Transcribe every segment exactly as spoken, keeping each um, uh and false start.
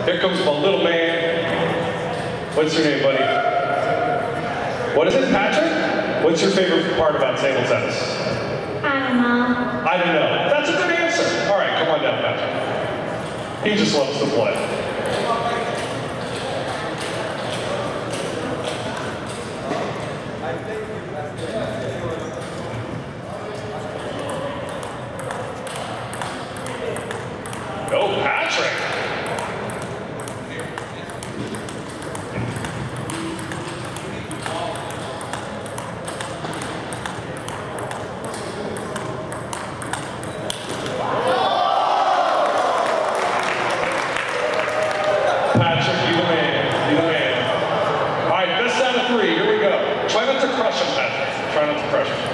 Here comes my little man. What's your name, buddy? What is it, Patrick? What's your favorite part about table tennis? I don't know. I don't know. That's a good answer. All right, come on down, Patrick. He just loves to play. Go, Patrick! Patrick, you the man. You the man. All right, best out of three. Here we go. Try not to crush him, Patrick. Try not to crush him.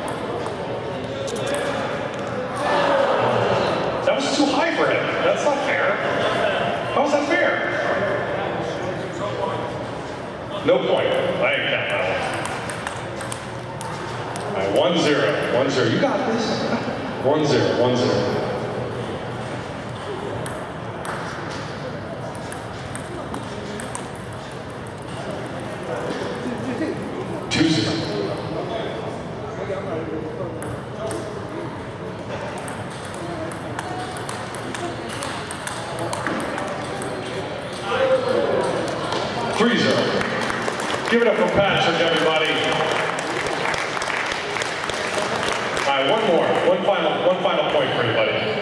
That was too high for him. That's not fair. How is that fair? No point. I ain't got that one. All right, one zero. One zero. You got this. One zero. One zero. Two zero. Three zero. Give it up for Patrick, everybody. All right, one more. One final, one final point for you, buddy.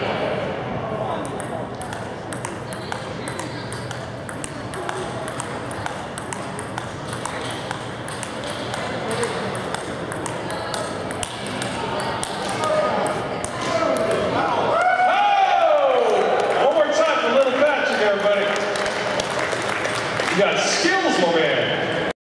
You got skills, my man.